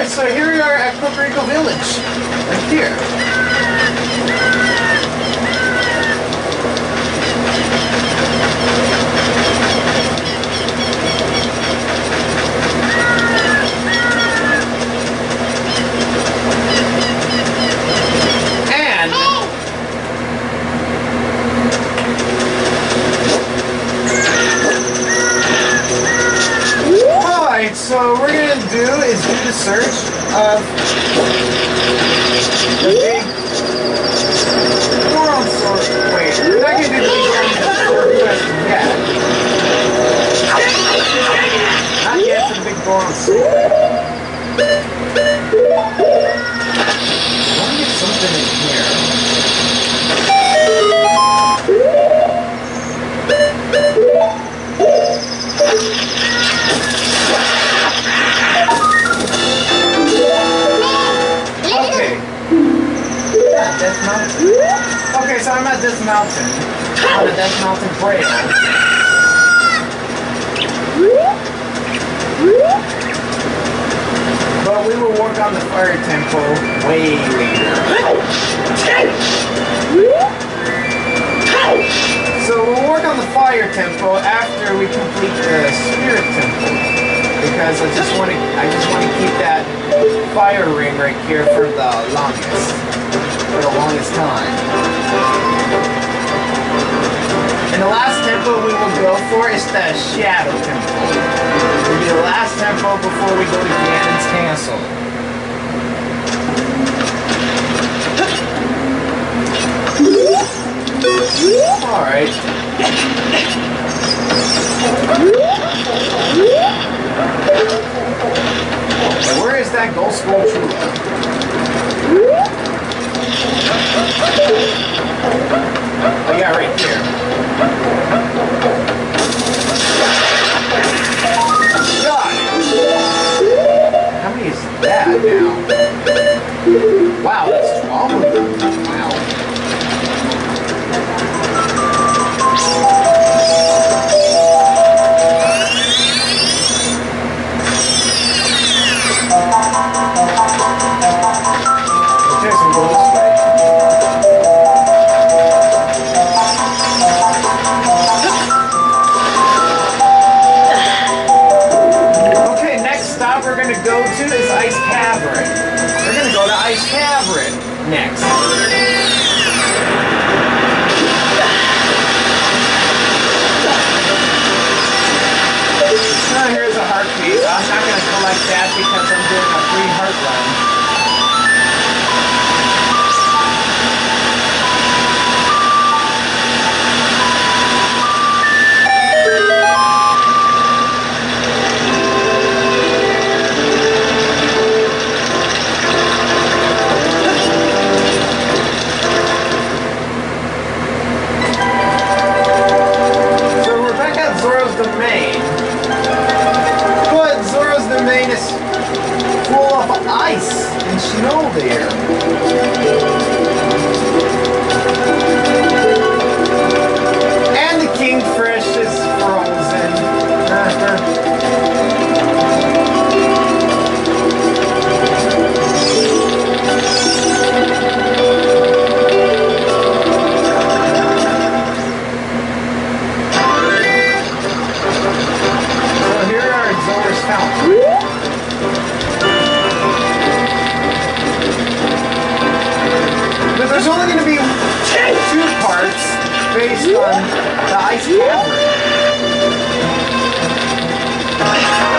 Alright, so here we are at Cocorico Village. Right here. So what we're going to do is do the search of the big Goron sword. Wait, we're not going to do the big Goron quest yet. Not yet for the big Goron sword. I want to get something in here. Death Mountain. Okay, so I'm at this mountain. On the Death Mountain Trail. But we will work on the Fire Temple way later. So we'll work on the Fire Temple after we complete the Spirit Temple. Because I just want to keep that fire ring right here for the longest. For the longest time. And the last temple we will go for is the Shadow Temple. It will be the last temple before we go to Ganon's Castle. Alright. And where is that Gold Skull Trula? Oh yeah, right here. God! How many is that now? Wow, that's 12 of them. Wow. Okay, so go this way. We're going to go to is Ice Cavern. We're going to go to Ice Cavern next. Now here's a heart piece. I'm not going to collect that because I'm doing a free heart run. Zora's Domain. But Zora's Domain is full of ice and snow there. And the kingfish is frozen. But there's only going to be 2 parts based on the Ice Cavern.